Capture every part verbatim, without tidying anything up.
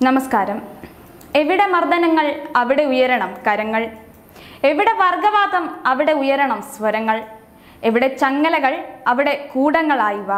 നമസ്കാരം. എവിടെ മർദ്ദനങ്ങൾ അവിടെ ഉയരണം കരങ്ങൾ, എവിടെ വർഗവാദം അവിടെ ഉയരണം സ്വരങ്ങൾ, എവിടെ ചങ്ങലകൾ അവിടെ കൂടങ്ങളായി വാ.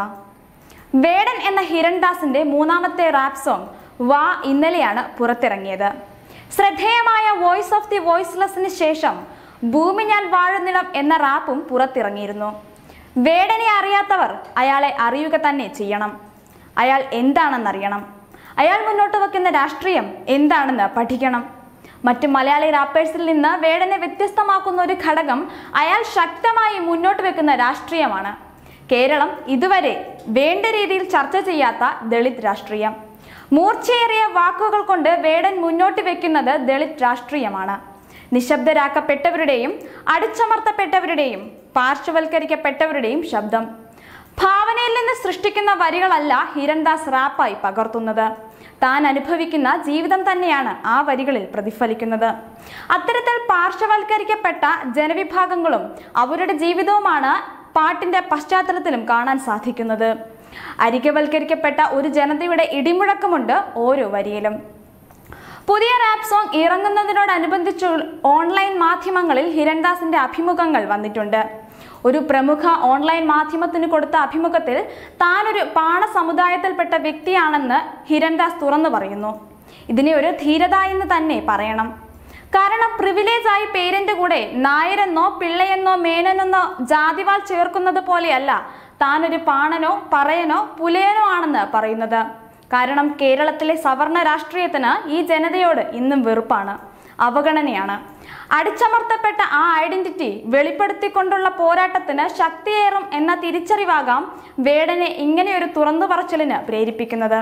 വേടൻ എന്ന ഹിരൺദാസിന്റെ മൂന്നാമത്തെ റാപ്പ് സോങ് വാ ഇന്നലെയാണ് പുറത്തിറങ്ങിയത്. ശ്രദ്ധേയമായ വോയിസ് ഓഫ് ദി വോയിസ്ലെസ്സിന് ശേഷം ഭൂമി ഞാൻ വാഴുന്നിടം എന്ന റാപ്പും പുറത്തിറങ്ങിയിരുന്നു. വേടനെ അറിയാത്തവർ അയാളെ അറിയുക തന്നെ ചെയ്യണം. അയാൾ എന്താണെന്നറിയണം. അയാൾ മുന്നോട്ട് വയ്ക്കുന്ന രാഷ്ട്രീയം എന്താണെന്ന് പഠിക്കണം. മറ്റു മലയാളി റാപ്പേഴ്സിൽ നിന്ന് വേടനെ വ്യത്യസ്തമാക്കുന്ന ഒരു ഘടകം അയാൾ ശക്തമായി മുന്നോട്ട് വെക്കുന്ന രാഷ്ട്രീയമാണ്. കേരളം ഇതുവരെ വേണ്ട രീതിയിൽ ചർച്ച ചെയ്യാത്ത ദളിത് രാഷ്ട്രീയം. മൂർച്ചയേറിയ വാക്കുകൾ കൊണ്ട് വേടൻ മുന്നോട്ട് വെക്കുന്നത് ദളിത് രാഷ്ട്രീയമാണ്. നിശബ്ദരാക്കപ്പെട്ടവരുടെയും അടിച്ചമർത്തപ്പെട്ടവരുടെയും പാർശ്വവൽക്കരിക്കപ്പെട്ടവരുടെയും ശബ്ദം. ഭാവനയിൽ നിന്ന് സൃഷ്ടിക്കുന്ന വരികളല്ല ഹിരൺദാസ് റാപ്പായി പകർത്തുന്നത്. താൻ അനുഭവിക്കുന്ന ജീവിതം തന്നെയാണ് ആ വരികളിൽ പ്രതിഫലിക്കുന്നത്. അത്തരത്തിൽ പാർശ്വവൽക്കരിക്കപ്പെട്ട ജനവിഭാഗങ്ങളും അവരുടെ ജീവിതവുമാണ് പാട്ടിന്റെ പശ്ചാത്തലത്തിലും കാണാൻ സാധിക്കുന്നത്. അരികവൽക്കരിക്കപ്പെട്ട ഒരു ജനതയുടെ ഇടിമുഴക്കമുണ്ട് ഓരോ വരിയിലും. പുതിയ റാപ്പ് സോങ് ഇറങ്ങുന്നതിനോടനുബന്ധിച്ച് ഓൺലൈൻ മാധ്യമങ്ങളിൽ ഹിരൺദാസിന്റെ അഭിമുഖങ്ങൾ വന്നിട്ടുണ്ട്. ഒരു പ്രമുഖ ഓൺലൈൻ മാധ്യമത്തിന് കൊടുത്ത അഭിമുഖത്തിൽ താനൊരു പാണ സമുദായത്തിൽപ്പെട്ട വ്യക്തിയാണെന്ന് ഹിരൺദാസ് തുറന്നു പറയുന്നു. ഇതിനെ ഒരു ധീരത എന്ന് തന്നെ പറയണം. കാരണം പ്രിവിലേജ് ആയി പേരിന്റെ കൂടെ നായരെന്നോ പിള്ളയെന്നോ മേനനെന്നോ ജാതിവാൾ ചേർക്കുന്നത് പോലെയല്ല താനൊരു പാണനോ പറയനോ പുലയനോ ആണെന്ന് പറയുന്നത്. കാരണം കേരളത്തിലെ സവർണ രാഷ്ട്രീയത്തിന് ഈ ജനതയോട് ഇന്നും വെറുപ്പാണ്, അവഗണനയാണ്. അടിച്ചമർത്തപ്പെട്ട ആ ഐഡന്റിറ്റി വെളിപ്പെടുത്തിക്കൊണ്ടുള്ള പോരാട്ടത്തിന് ശക്തിയേറും എന്ന തിരിച്ചറിവാകാം വേടനെ ഇങ്ങനെയൊരു തുറന്നു പറച്ചിലിന് പ്രേരിപ്പിക്കുന്നത്.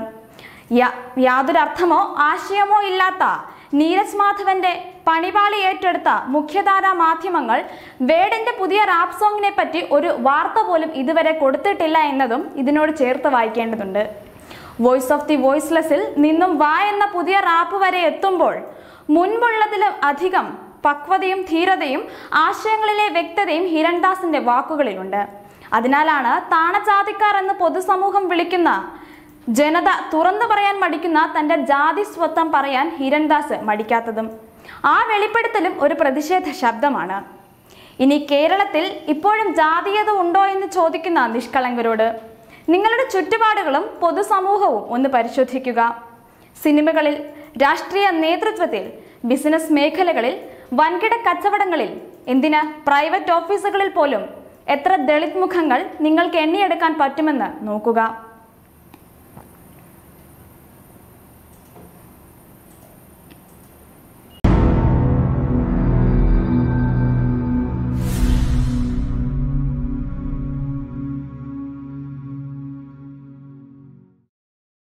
യാതൊരു അർത്ഥമോ ആശയമോ ഇല്ലാത്ത നീരജ് മാധവന്റെ പണിപാളി ഏറ്റെടുത്ത മുഖ്യധാരാ മാധ്യമങ്ങൾ വേടന്റെ പുതിയ റാപ്പ് സോങ്ങിനെ പറ്റി ഒരു വാർത്ത പോലും ഇതുവരെ കൊടുത്തിട്ടില്ല എന്നതും ഇതിനോട് ചേർത്ത് വായിക്കേണ്ടതുണ്ട്. വോയിസ് ഓഫ് ദി വോയിസ്ലെസ്സിൽ നിന്നും വാ എന്ന പുതിയ റാപ്പ് വരെ എത്തുമ്പോൾ മുൻപുള്ളതിലും അധികം പക്വതയും ധീരതയും ആശയങ്ങളിലെ വ്യക്തതയും ഹിരൺദാസിന്റെ വാക്കുകളിലുണ്ട്. അതിനാലാണ് താണജാതിക്കാർ എന്ന് പൊതുസമൂഹം വിളിക്കുന്ന ജനത തുറന്നു പറയാൻ മടിക്കുന്ന തന്റെ ജാതി സ്വത്വം പറയാൻ ഹിരൺദാസ് മടിക്കാത്തതും. ആ വെളിപ്പെടുത്തലും ഒരു പ്രതിഷേധ ശബ്ദമാണ്. ഇനി കേരളത്തിൽ ഇപ്പോഴും ജാതീയത ഉണ്ടോ എന്ന് ചോദിക്കുന്ന നിഷ്കളങ്കരോട് നിങ്ങളുടെ ചുറ്റുപാടുകളും പൊതുസമൂഹവും ഒന്ന് പരിശോധിക്കുക. സിനിമകളിൽ, രാഷ്ട്രീയ നേതൃത്വത്തിൽ, ബിസിനസ് മേഖലകളിൽ, വൻകിട കച്ചവടങ്ങളിൽ, എന്തിന് പ്രൈവറ്റ് ഓഫീസുകളിൽ പോലും എത്ര ദളിത് മുഖങ്ങൾ നിങ്ങൾക്ക് എണ്ണിയെടുക്കാൻ പറ്റുമെന്ന് നോക്കുക.